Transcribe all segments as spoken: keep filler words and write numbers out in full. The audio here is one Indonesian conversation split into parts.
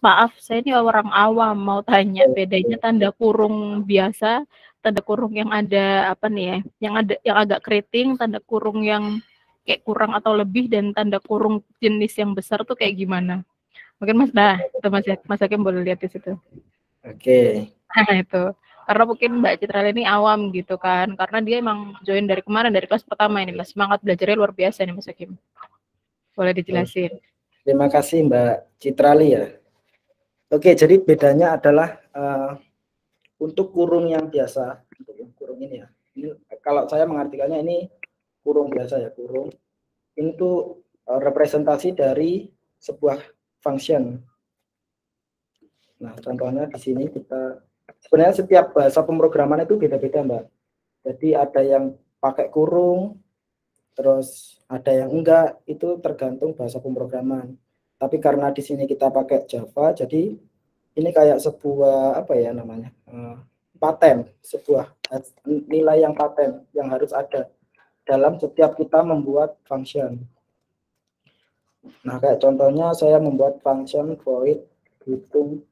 Maaf, saya ini orang awam mau tanya bedanya tanda kurung biasa, tanda kurung yang ada apa nih ya, yang ada yang agak keriting, tanda kurung yang kayak kurang atau lebih, dan tanda kurung jenis yang besar tuh kayak gimana? Mungkin Mas nah, itu Mas Mas Hakim boleh lihat di situ. Oke. Nah, itu. Karena mungkin Mbak Citra ini awam gitu kan, karena dia emang join dari kemarin, dari kelas pertama ini, Mas. Semangat belajarnya luar biasa nih, Mas Hakim. Boleh dijelasin. Terima kasih Mbak Citrali ya. Oke, jadi bedanya adalah uh, untuk kurung yang biasa, untuk yang kurung ini ya. Ini kalau saya mengartikannya ini kurung biasa ya, kurung. Ini tuh uh, representasi dari sebuah function. Nah, contohnya di sini kita sebenarnya setiap bahasa pemrograman itu beda-beda, Mbak. Jadi ada yang pakai kurung, terus ada yang enggak, itu tergantung bahasa pemrograman. Tapi karena di sini kita pakai Java, jadi ini kayak sebuah apa ya namanya uh, paten, sebuah nilai yang paten yang harus ada dalam setiap kita membuat function. Nah, kayak contohnya saya membuat function void hitung.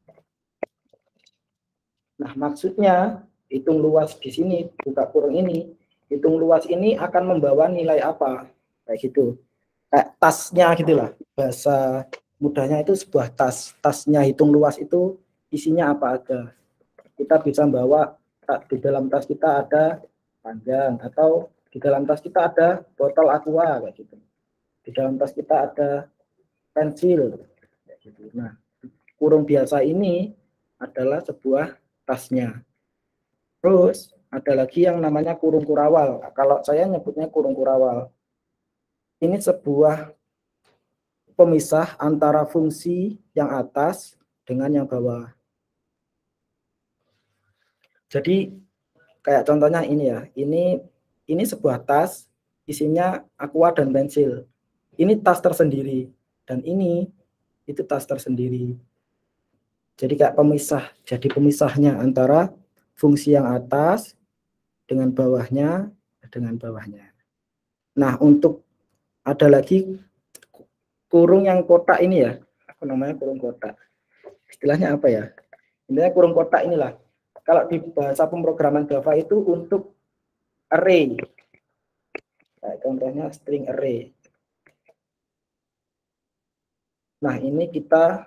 Nah, maksudnya hitung luas di sini, buka kurung ini, hitung luas ini akan membawa nilai apa? Kayak gitu. Kayak tasnya gitulah. Bahasa mudahnya itu sebuah tas. Tasnya hitung luas itu isinya apa aja. Kita bisa bawa di dalam tas kita ada panjang, atau di dalam tas kita ada botol aqua kayak gitu. Di dalam tas kita ada pensil kayak gitu. Nah, kurung biasa ini adalah sebuah tasnya. Terus ada lagi yang namanya kurung kurawal. Kalau saya nyebutnya kurung kurawal. Ini sebuah pemisah antara fungsi yang atas dengan yang bawah. Jadi kayak contohnya ini ya. Ini ini sebuah tas isinya aqua dan pensil. Ini tas tersendiri dan ini itu tas tersendiri. Jadi kayak pemisah. Jadi pemisahnya antara fungsi yang atas dengan bawahnya dengan bawahnya. Nah, untuk ada lagi kurung yang kotak ini ya, apa namanya kurung kotak? Istilahnya apa ya? Intinya kurung kotak inilah. Kalau di bahasa pemrograman Java itu untuk array. Nah, contohnya string array. Nah, ini kita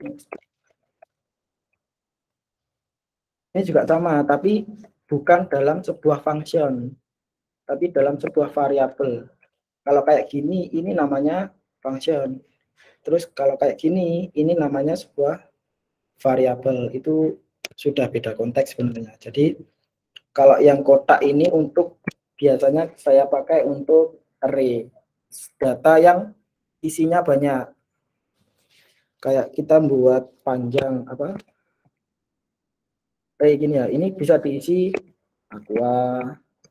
ini juga sama, tapi bukan dalam sebuah function, tapi dalam sebuah variabel. Kalau kayak gini, ini namanya function. Terus kalau kayak gini, ini namanya sebuah variabel. Itu sudah beda konteks sebenarnya. Jadi kalau yang kotak ini untuk biasanya saya pakai untuk array, data yang isinya banyak. Kayak kita buat panjang apa? Kayak gini ya. Ini bisa diisi aqua,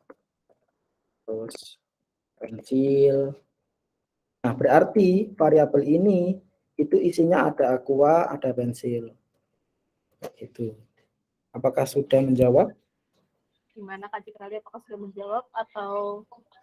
terus pensil. Nah, berarti variabel ini itu isinya ada aqua, ada pensil. Itu. Apakah sudah menjawab? Gimana Kak Citra, apakah sudah menjawab atau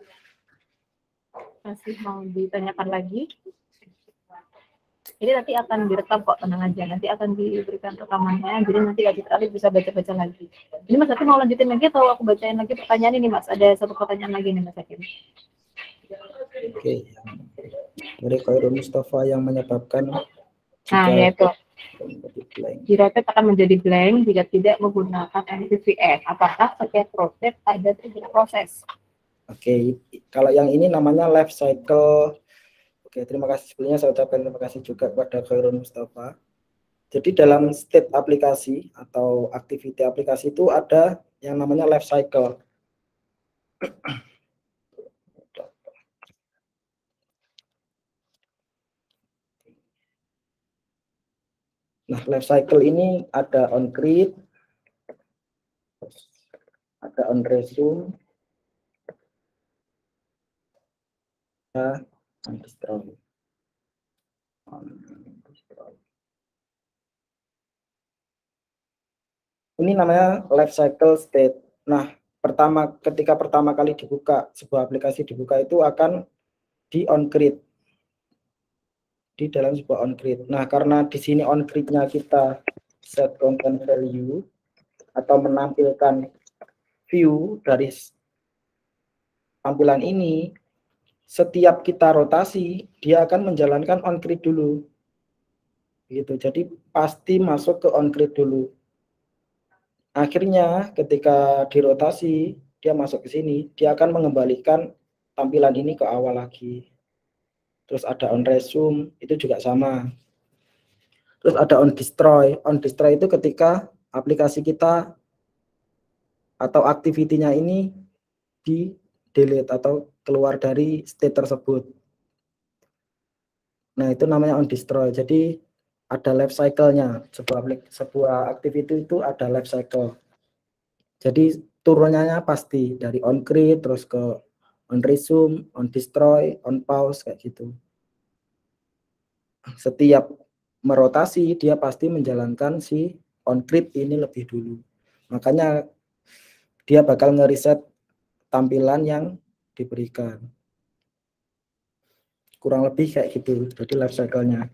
masih mau ditanyakan lagi? Ini nanti akan direkam kok, tenang aja. Nanti akan diberikan rekamannya, jadi nanti Kak Citra bisa baca-baca lagi. Ini Mas Hakim mau lanjutin lagi atau aku bacain lagi pertanyaan ini, Mas? Ada satu pertanyaan lagi nih, Mas Hakim. Oke. Dari Khairul Mustafa yang menyebabkan nah, yaitu Jiratet akan menjadi blank jika tidak menggunakan M V V S. Apakah setiap proses ada tiga proses? Oke, kalau yang ini namanya life cycle. Oke, terima kasih sebelumnya saya ucapkan terima kasih juga kepada Khairul Mustafa. Jadi dalam state aplikasi atau activity aplikasi itu ada yang namanya life cycle. Nah, life cycle ini ada on create, ada on resume, ada on destroy. Ini namanya life cycle state. Nah, pertama ketika pertama kali dibuka sebuah aplikasi dibuka itu akan di on create. di dalam sebuah on-grid. Nah, karena di sini on-grid-nya kita set content value atau menampilkan view dari tampilan ini, setiap kita rotasi, dia akan menjalankan on-grid dulu. Gitu. Jadi pasti masuk ke on-grid dulu. Akhirnya ketika dirotasi, dia masuk ke sini, dia akan mengembalikan tampilan ini ke awal lagi. Terus ada on resume, itu juga sama. Terus ada on destroy. On destroy itu ketika aplikasi kita atau activity-nya ini di delete atau keluar dari state tersebut. Nah, itu namanya on destroy. Jadi ada life cycle-nya. Sebuah sebuah activity itu ada life cycle. Jadi turunannya pasti dari on create terus ke on resume, on destroy, on pause kayak gitu. Setiap merotasi dia pasti menjalankan si on create ini lebih dulu. Makanya dia bakal ngereset tampilan yang diberikan. Kurang lebih kayak gitu. Jadi life cycle-nya.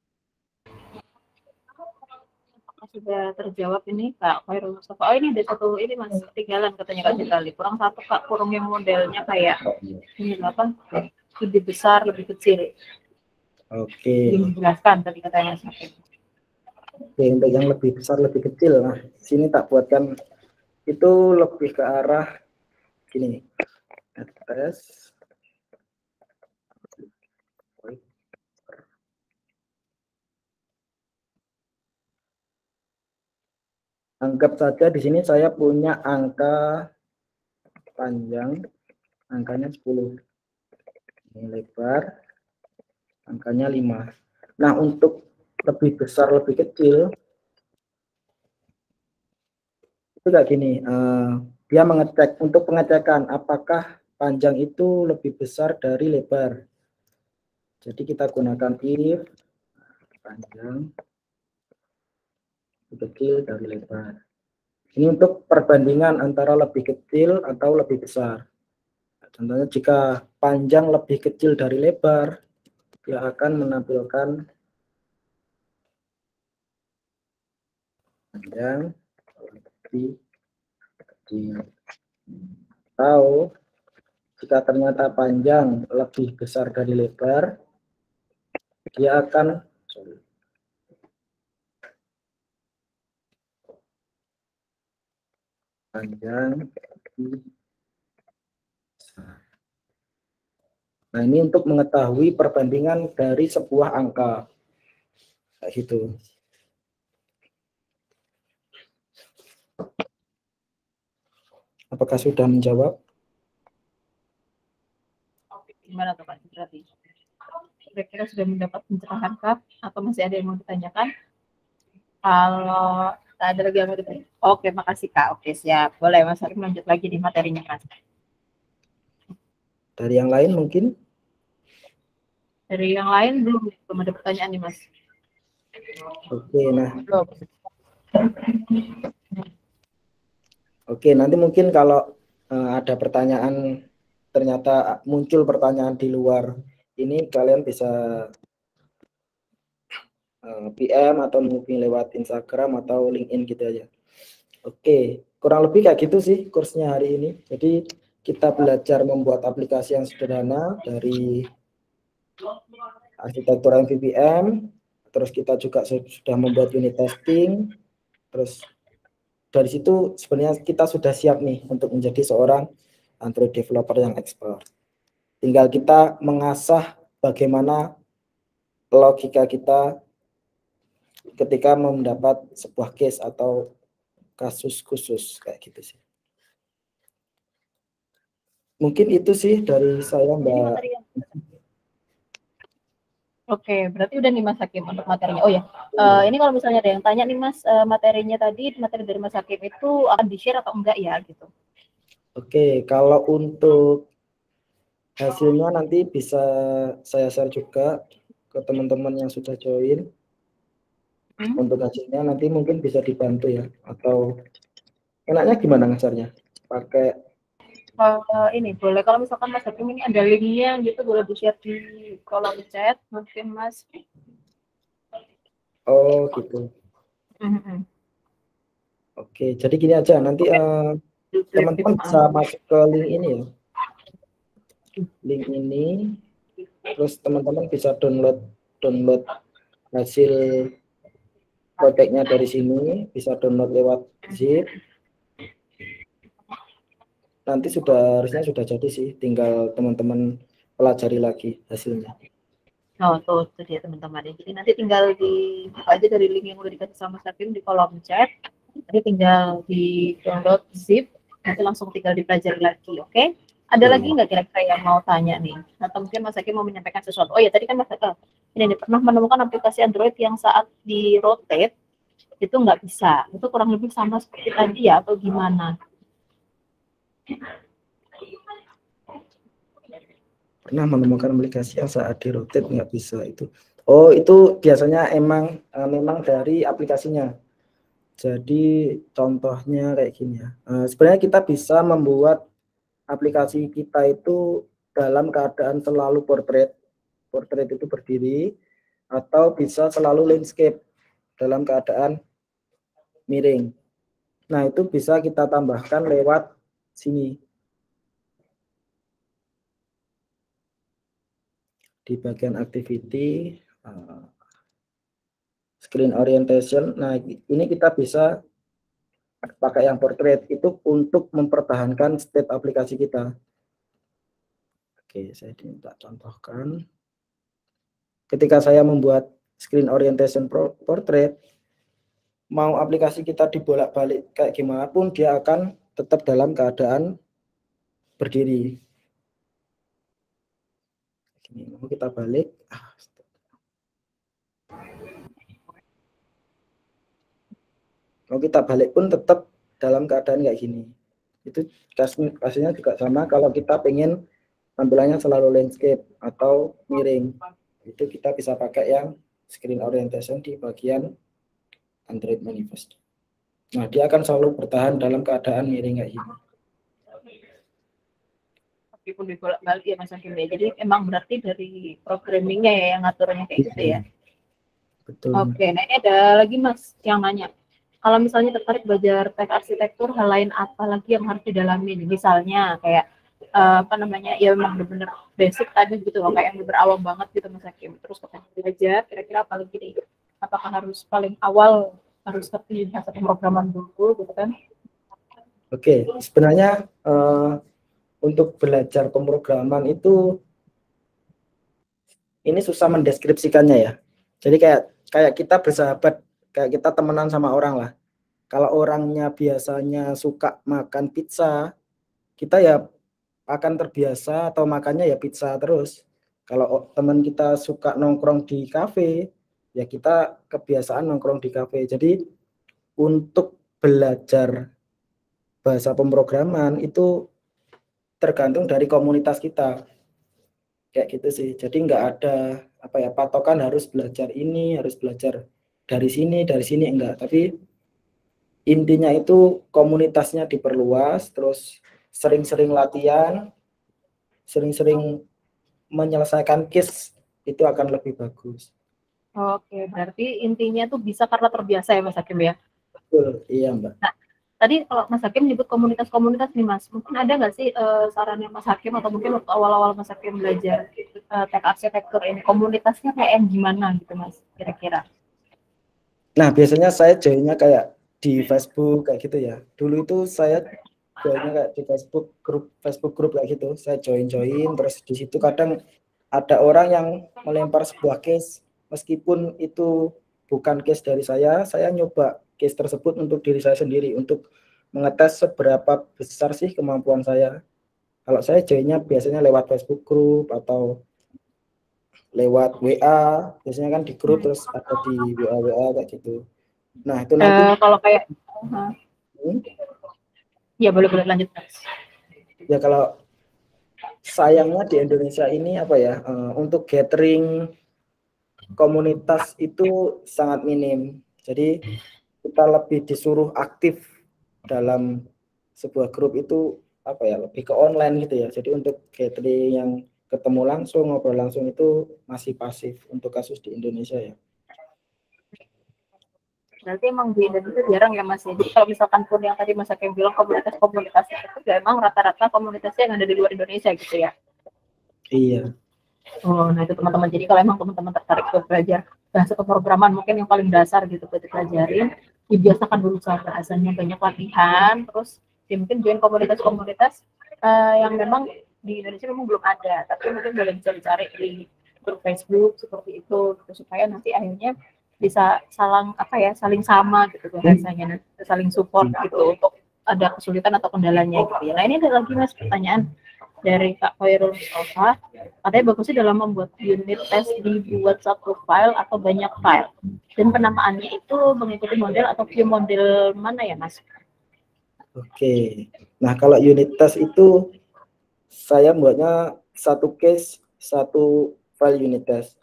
Sudah terjawab ini Kak Khairul Mustafa. Oh ini ada satu ini Mas ketinggalan katanya Kak Citali. Kurang satu Kak, kurung yang modelnya kayak ini apa? Lebih besar, lebih kecil. Oke. Dijelaskan tadi katanya Mas. Oke, untuk yang lebih besar, lebih kecil. Nah, sini tak buatkan itu lebih ke arah gini. Address anggap saja di sini saya punya angka panjang, angkanya sepuluh. Ini lebar, angkanya lima. Nah, untuk lebih besar, lebih kecil, itu kayak gini. Uh, dia mengecek, untuk pengecekan apakah panjang itu lebih besar dari lebar. Jadi kita gunakan if panjang lebih kecil dari lebar. Ini untuk perbandingan antara lebih kecil atau lebih besar. Contohnya jika panjang lebih kecil dari lebar, dia akan menampilkan panjang lebih kecil. Atau jika ternyata panjang lebih besar dari lebar, dia akan sorry, panjang lebih besar. Nah, ini untuk mengetahui perbandingan dari sebuah angka. Kayak gitu. Apakah sudah menjawab? Gimana tuh Pak berarti? Kira-kira sudah mendapat pencerahan Kak? Atau masih ada yang mau ditanyakan? Kalau tak ada lagi yang mau ditanya. Oke, makasih Kak. Oke, siap. Boleh Mas Arif lanjut lagi di materinya Mas. Dari yang lain mungkin? Dari yang lain belum, belum ada pertanyaan nih Mas. Oke, nah. Belum. Oke, nanti mungkin kalau uh, ada pertanyaan, ternyata muncul pertanyaan di luar ini, kalian bisa uh, P M atau mungkin lewat Instagram atau LinkedIn gitu aja. Oke, kurang lebih kayak gitu sih kursnya hari ini. Jadi kita belajar membuat aplikasi yang sederhana dari arsitektur M V V M, terus kita juga sudah membuat unit testing, terus dari situ sebenarnya kita sudah siap nih untuk menjadi seorang Android developer yang expert. Tinggal kita mengasah bagaimana logika kita ketika mendapat sebuah case atau kasus khusus kayak gitu sih. Mungkin itu sih dari saya Mbak. Oke, berarti udah nih Mas Hakim untuk materinya. Oh ya, uh, ini kalau misalnya ada yang tanya nih Mas, uh, materinya tadi, materi dari Mas Hakim itu akan di-share atau enggak ya gitu? Oke, kalau untuk hasilnya nanti bisa saya share juga ke teman-teman yang sudah join. Hmm? Untuk hasilnya nanti mungkin bisa dibantu ya, atau enaknya gimana ngasarnya? Pakai Uh, ini boleh kalau misalkan Mas Hakim ini ada linknya gitu boleh di-share di kolom chat mungkin Mas. Oh gitu. Mm-hmm. Oke, jadi gini aja nanti teman-teman uh, bisa masuk ke link ini ya. Link ini terus teman-teman bisa download download hasil projectnya dari sini, bisa download lewat zip. Nanti sudah harusnya sudah jadi sih, tinggal teman-teman pelajari lagi hasilnya. Oh tuh, tuh dia teman-teman. Jadi nanti tinggal di aja dari link yang udah dikasih sama Sakim di kolom chat. Nanti tinggal di download zip, nanti langsung tinggal dipelajari lagi, oke? Okay? Ada hmm. lagi nggak kira-kira yang mau tanya nih? Atau mungkin Mas Sakim mau menyampaikan sesuatu? Oh ya tadi kan Mas Sakim ini nih, pernah menemukan aplikasi Android yang saat di rotate itu nggak bisa. Itu kurang lebih sama seperti tadi ya atau gimana? Pernah menemukan aplikasi yang saat di rotate nggak bisa itu. Oh itu biasanya emang uh, memang dari aplikasinya. Jadi contohnya kayak gini ya. Uh, sebenarnya kita bisa membuat aplikasi kita itu dalam keadaan selalu portrait. Portrait itu berdiri atau bisa selalu landscape dalam keadaan miring. Nah, itu bisa kita tambahkan lewat sini. Di bagian activity, uh, screen orientation. Nah, ini kita bisa pakai yang portrait itu untuk mempertahankan state aplikasi kita. Oke, saya minta contohkan. Ketika saya membuat screen orientation portrait, mau aplikasi kita dibolak-balik kayak gimana pun dia akan tetap dalam keadaan berdiri. Ini mau kita balik. Mau kita balik pun tetap dalam keadaan kayak gini. Itu kasusnya juga sama kalau kita pengen tampilannya selalu landscape atau miring. Itu kita bisa pakai yang screen orientation di bagian Android Manifest. Nah, dia akan selalu bertahan dalam keadaan miring kayak gini. Meskipun dibolak-balik ya Mas Hakim ya. Jadi emang berarti dari programmingnya ya yang ngaturnya kayak gitu ya. Betul. Oke, nah ini ada lagi Mas yang nanya. Kalau misalnya tertarik belajar tech arsitektur, hal lain apa lagi yang harus didalami? Misalnya kayak uh, apa namanya ya memang benar-benar basic tadi gitu loh, kayak yang berawal banget gitu Mas Hakim. Terus kalau belajar, kira-kira apa lagi nih? Apakah harus paling awal harus ngerti bahasa pemrograman dulu gitu kan? Oke, sebenarnya uh, untuk belajar pemrograman itu ini susah mendeskripsikannya ya. Jadi kayak kayak kita bersahabat, kayak kita temenan sama orang lah. Kalau orangnya biasanya suka makan pizza, kita ya akan terbiasa atau makannya ya pizza terus. Kalau teman kita suka nongkrong di kafe, ya kita kebiasaan nongkrong di kafe. Jadi untuk belajar bahasa pemrograman itu tergantung dari komunitas kita. Kayak gitu sih. Jadi nggak ada apa ya patokan harus belajar ini, harus belajar dari sini, dari sini enggak. Tapi intinya itu komunitasnya diperluas, terus sering-sering latihan, sering-sering menyelesaikan case itu akan lebih bagus. Oke, berarti intinya tuh bisa karena terbiasa ya Mas Hakim ya? Betul, iya Mbak. Nah, tadi kalau Mas Hakim nyebut komunitas-komunitas nih Mas, mungkin ada nggak sih uh, sarannya Mas Hakim atau mungkin waktu awal-awal Mas Hakim belajar uh, tech arsitektur ini, komunitasnya kayak yang gimana gitu Mas, kira-kira? Nah, biasanya saya joinnya kayak di Facebook kayak gitu ya. Dulu itu saya joinnya kayak di Facebook grup Facebook grup kayak gitu. Saya join-join terus di situ kadang ada orang yang melempar sebuah case meskipun itu bukan case dari saya, saya nyoba case tersebut untuk diri saya sendiri untuk mengetes seberapa besar sih kemampuan saya. Kalau saya joinnya biasanya lewat Facebook group atau lewat W A, biasanya kan di grup terus ada di W A W A kayak gitu. Nah, itu nanti uh, kalau kayak uh, hmm? Ya boleh boleh lanjut. Ya kalau sayangnya di Indonesia ini apa ya, uh, untuk gathering komunitas itu sangat minim. Jadi kita lebih disuruh aktif dalam sebuah grup itu apa ya, lebih ke online gitu ya. Jadi untuk gathering yang ketemu langsung, ngobrol langsung itu masih pasif untuk kasus di Indonesia ya. Berarti emang di Indonesia jarang ya Mas. Jadi kalau misalkan pun yang tadi Mas Hakim bilang komunitas-komunitas itu ya emang rata-rata komunitasnya yang ada di luar Indonesia gitu ya. Iya. Oh, nah itu teman-teman. Jadi kalau emang teman-teman tertarik untuk belajar bahasa pemrograman mungkin yang paling dasar gitu buat dipelajarin, dibiasakan dulu sama bahasanya, banyak latihan, terus ya mungkin join komunitas-komunitas uh, yang memang di Indonesia memang belum ada, tapi mungkin boleh bisa dicari di grup Facebook seperti itu, gitu, supaya nanti akhirnya bisa saling apa ya, saling sama gitu bahasanya, saling support gitu untuk ada kesulitan atau kendalanya gitu ya. Nah ini ada lagi Mas pertanyaan dari Kak Khairul Mustafa, katanya bagusnya dalam membuat unit test dibuat satu file atau banyak file, dan penamaannya itu mengikuti model atau view model mana ya Mas? Oke, nah kalau unit test itu saya buatnya satu case satu file unit test.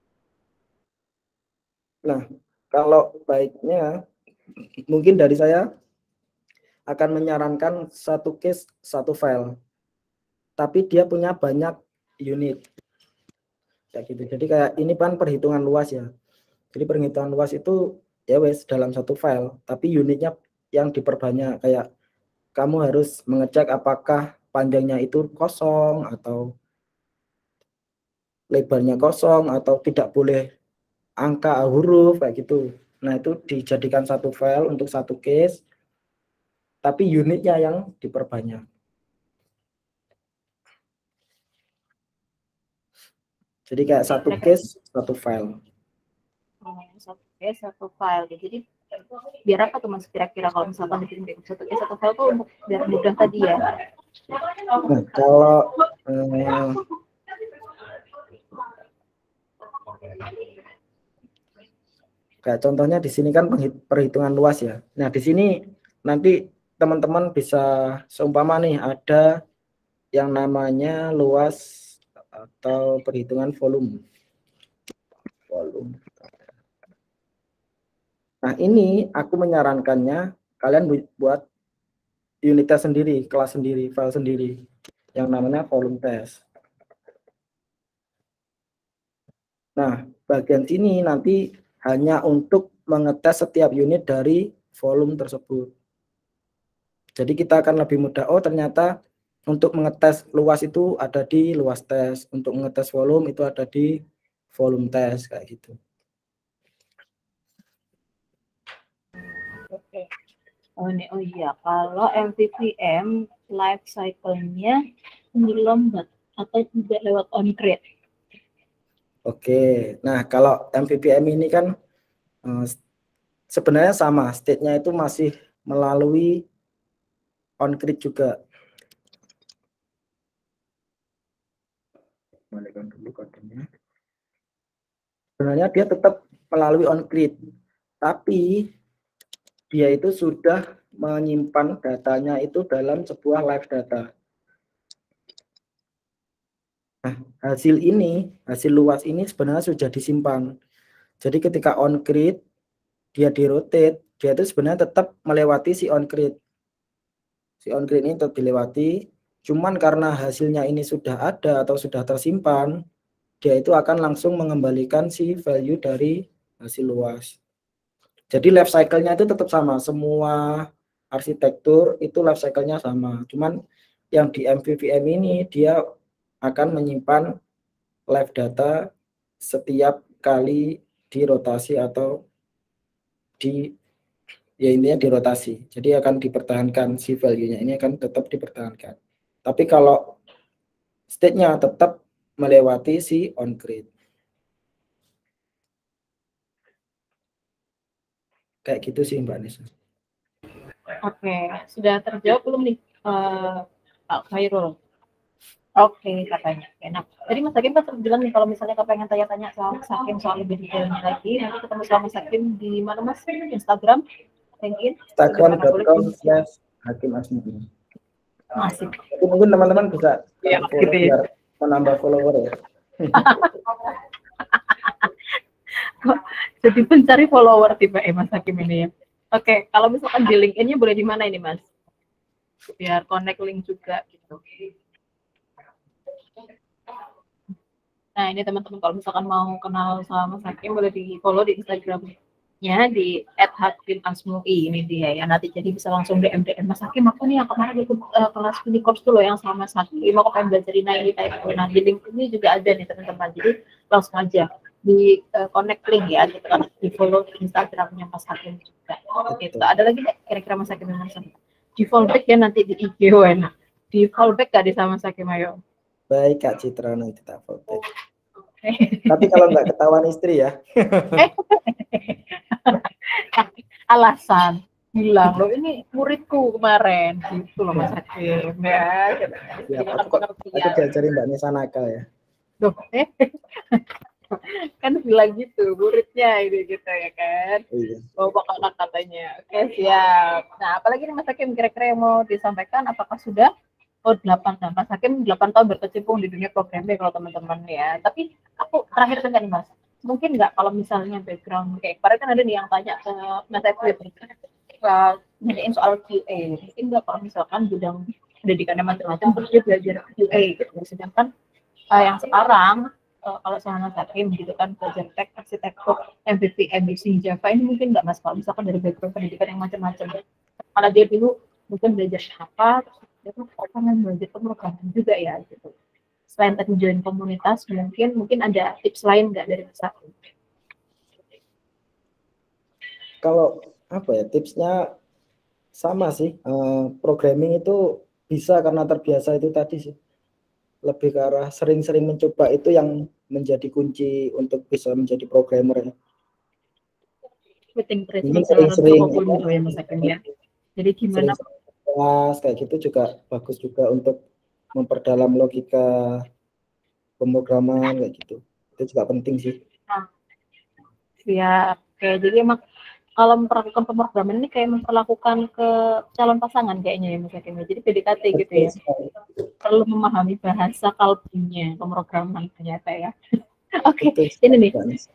Nah kalau baiknya mungkin dari saya akan menyarankan satu case satu file, tapi dia punya banyak unit kayak gitu. Jadi kayak ini kan perhitungan luas ya. Jadi perhitungan luas itu ya wes dalam satu file, tapi unitnya yang diperbanyak, kayak kamu harus mengecek apakah panjangnya itu kosong atau lebarnya kosong atau tidak boleh angka huruf kayak gitu. Nah itu dijadikan satu file untuk satu case, tapi unitnya yang diperbanyak. Jadi kayak satu case satu file. Satu case satu file. Jadi biar apa tuh Mas kira-kira kalau misalkan bikin satu case satu file tuh untuk biar mudah tadi ya? Nah kalau eh, kayak contohnya di sini kan perhitungan luas ya. Nah di sini nanti teman-teman bisa seumpama nih ada yang namanya luas atau perhitungan volume. Volume. Nah ini aku menyarankannya kalian buat unit test sendiri, kelas sendiri, file sendiri, yang namanya volume test. Nah bagian sini nanti hanya untuk mengetes setiap unit dari volume tersebut. Jadi kita akan lebih mudah, oh ternyata untuk mengetes luas itu ada di luas tes, untuk mengetes volume itu ada di volume tes, kayak gitu. Oke. Oh, ini, oh iya, kalau M V V M life cycle-nya belum atau tidak lewat on-grid? Oke, nah kalau M V V M ini kan eh, sebenarnya sama, state-nya itu masih melalui on-grid juga. Kembalikan dulu kodenya. Sebenarnya dia tetap melalui on-grid, tapi dia itu sudah menyimpan datanya itu dalam sebuah live data. Nah, hasil ini, hasil luas ini sebenarnya sudah disimpan. Jadi ketika on-grid, dia di-rotate, dia itu sebenarnya tetap melewati si on-grid. Si on-grid ini tetap dilewati, cuman karena hasilnya ini sudah ada atau sudah tersimpan, dia itu akan langsung mengembalikan si value dari hasil luas. Jadi life cycle-nya itu tetap sama, semua arsitektur itu life cycle-nya sama. Cuman yang di M V V M ini dia akan menyimpan live data setiap kali dirotasi atau di ya intinya dirotasi. Jadi akan dipertahankan si value-nya ini akan tetap dipertahankan. Tapi kalau state-nya tetap melewati si on-grid. Kayak gitu sih Mbak Nisa. Oke, sudah terjawab belum nih uh, Pak Khairul? Oke, katanya. Oke, nah, tadi Mas Hakim kan bilang nih kalau misalnya kepengen tanya-tanya soal Mas Hakim soal lebih detailnya lagi, nanti ketemu sama Mas Hakim di mana Mas? Instagram, LinkedIn, Instagram dot com slash Hakim Asmudi. Masih. Tapi mungkin teman-teman bisa Ya, follow gitu ya. biar menambah follower ya. Jadi pencari follower tipe eh Mas Hakim ini ya. Oke, kalau misalkan di LinkedIn-nya boleh di mana ini Mas? biar connect link juga gitu. Nah ini teman-teman kalau misalkan mau kenal sama Mas Hakim boleh di follow di Instagramnya di et hakim asmui ini dia ya, nanti jadi bisa langsung D M D M Mas Hakim, aku nih yang kemarin ikut uh, kelas mini course tuh loh yang sama Mas Hakim, mau pengen belajar ini kayak gitu. Nah di link ini juga ada nih teman-teman, jadi langsung aja di uh, connect link ya gitu kan, di follow di Instagramnya Mas Hakim juga gitu. Ada lagi nggak kira-kira Mas Hakim yang sama di follow back ya nanti di I G enak di follow back gak di sama Mas Hakim? Ayo. Baik Kak Citra, nanti tak follow back. Tapi kalau nggak ketahuan istri ya. Alasan bilang lo ini muridku kemarin gitu loh Mas Hakim ya. Ya, aku, aku diajarin Mbak Nisa nakal ya. Duh, eh. Kan bilang gitu muridnya ini gitu ya kan. Iya. Oh bakal katanya. Oke siap. Nah apalagi nih Mas Hakim kira-kira yang mau disampaikan, apakah sudah? Oh delapan tahun, Mas Hakim delapan tahun berkecimpung di dunia programming kalau teman-teman ya. Tapi aku terakhir tanya nih Mas, mungkin nggak kalau misalnya background kayak kemarin kan ada nih yang tanya ke Mas Hakim uh, nanyain soal Q A, mungkin nggak kalau misalkan bidang pendidikannya macam-macam terus dia belajar Q A gitu. Sedangkan uh, yang sekarang uh, kalau sama Mas Hakim gitu kan belajar tech, arsitektur, M V P, M V C, Java, ini mungkin nggak Mas kalau misalkan dari background pendidikan yang macam-macam. Malah dia dulu mungkin belajar apa, dia tuh pengen belajar pemrograman juga ya gitu. Selain tadi join komunitas, mungkin mungkin ada tips lain nggak dari Mas Hakim? Kalau apa ya tipsnya sama sih, uh, programming itu bisa karena terbiasa itu tadi sih, lebih ke arah sering-sering mencoba itu yang menjadi kunci untuk bisa menjadi programmer. Ini sering-sering ya Mas Hakim ya. Jadi gimana? Kelas kayak gitu juga bagus juga untuk memperdalam logika pemrograman kayak gitu. Itu juga penting sih. Nah, ya, oke. Jadi emang kalau memperlakukan pemrograman ini kayak memperlakukan ke calon pasangan kayaknya ya Mas Hakim. Jadi P D K T gitu ya. Perlu memahami bahasa kalbunya pemrograman ternyata ya. Oke, okay. Ini nih.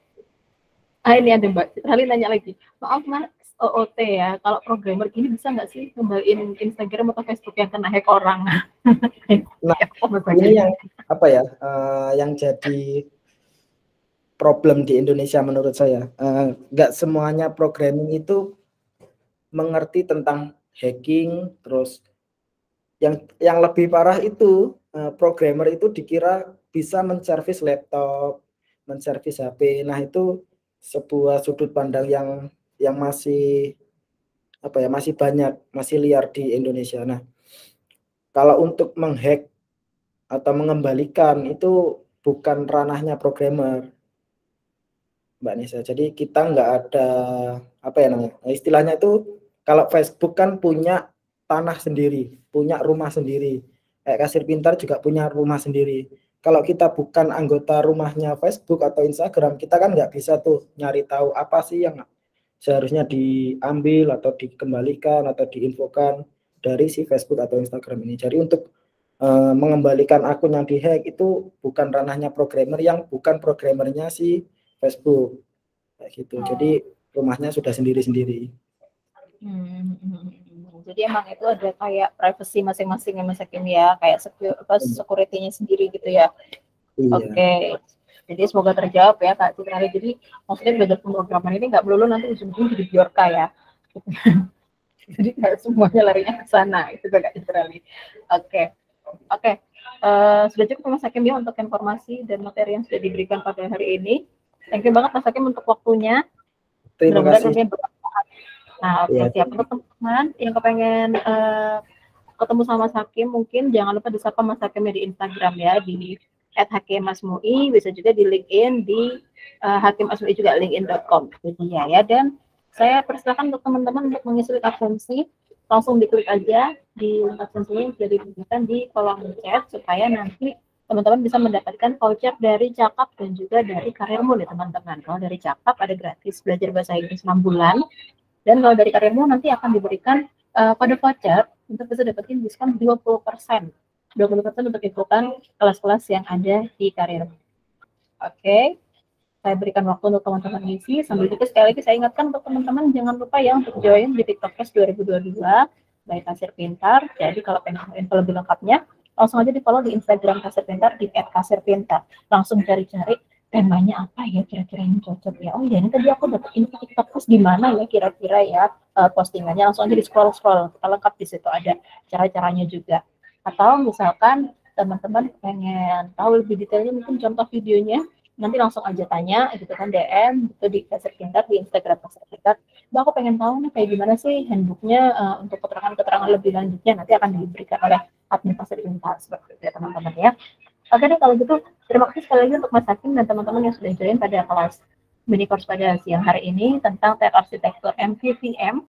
Ah ini ada Mbak Citra nanya lagi. Maaf Mas, O O T ya. Kalau programmer gini bisa nggak sih kembaliin Instagram atau Facebook yang kena hack orang? Nah, ini yang apa ya? Uh, yang jadi problem di Indonesia menurut saya. Uh, nggak semuanya programming itu mengerti tentang hacking, terus yang yang lebih parah itu uh, programmer itu dikira bisa menservis laptop, menservis H P. Nah, itu sebuah sudut pandang yang yang masih apa ya, masih banyak, masih liar di Indonesia. Nah, kalau untuk menghack atau mengembalikan itu bukan ranahnya programmer, Mbak Nisa. Jadi kita nggak ada apa ya namanya, istilahnya itu kalau Facebook kan punya tanah sendiri, punya rumah sendiri. Kayak Kasir Pintar juga punya rumah sendiri. Kalau kita bukan anggota rumahnya Facebook atau Instagram, kita kan nggak bisa tuh nyari tahu apa sih yang seharusnya diambil atau dikembalikan atau diinfokan dari si Facebook atau Instagram ini. Jadi untuk uh, mengembalikan akun yang dihack itu bukan ranahnya programmer yang bukan programmernya si Facebook kayak gitu. Oh. Jadi rumahnya sudah sendiri-sendiri. Hmm, jadi emang itu ada kayak privacy masing-masing ya Mas Hakim ya, kayak security-nya sendiri gitu ya. Iya. Oke. Okay. Jadi semoga terjawab ya Kak Citra. Jadi maksudnya belajar pemrograman ini nggak melulu nanti ujung-ujung jadi biorka ya. Jadi nggak semuanya larinya ke sana, itu Kak Citra. Oke. Okay. Oke. Okay. Uh, sudah cukup Mas Hakim ya untuk informasi dan materi yang sudah diberikan pada hari ini. Thank you banget Mas Hakim untuk waktunya. Terima kasih. Nah, oke, okay, ya. Siap untuk teman-teman yang kepengen uh, ketemu sama Mas Hakim, mungkin jangan lupa disapa Mas Hakimnya di Instagram ya, di et hakim asmui, bisa juga di LinkedIn di uh, Hakim Asmui juga linkedin dot com. Jadi ya, ya, dan saya persilakan untuk teman-teman untuk mengisi absensi, langsung diklik aja di absensi yang sudah diberikan di kolom chat supaya nanti teman-teman bisa mendapatkan voucher dari Cakap dan juga dari Karirmu nih teman-teman. Kalau dari Cakap ada gratis belajar bahasa Inggris enam bulan. Dan kalau dari Karirmu nanti akan diberikan uh, kode voucher untuk bisa dapetin diskon dua puluh persen. dua puluh persen untuk ikutan kelas-kelas yang ada di Karirmu. Oke, okay. Saya berikan waktu untuk teman-teman ngisi. Sambil itu sekali lagi saya ingatkan untuk teman-teman jangan lupa ya untuk join di TikTok Fest dua ribu dua puluh dua. by Kasir Pintar. Jadi kalau pengen info lebih lengkapnya, langsung aja di follow di Instagram Kasir Pintar di et kasir pintar. Langsung cari-cari temanya apa ya kira-kira yang cocok ya. Oh ya, ini tadi aku dapat info TikTok post di mana ya kira-kira ya uh, postingannya. Langsung aja di scroll-scroll, kita lengkap di situ ada cara-caranya juga. Atau misalkan teman-teman pengen tahu lebih detailnya, mungkin contoh videonya, nanti langsung aja tanya gitu kan, D M gitu di Kasir Pintar, di Instagram Kasir Pintar. Mbak, aku pengen tahu nih kayak gimana sih handbooknya uh, untuk keterangan-keterangan lebih lanjutnya, nanti akan diberikan oleh admin Kasir Pintar, seperti itu ya teman-teman ya. Oke deh kalau gitu, terima kasih sekali lagi untuk Mas Hakim dan teman-teman yang sudah join pada kelas mini course pada siang hari ini tentang Tech Arsitektur M V V M.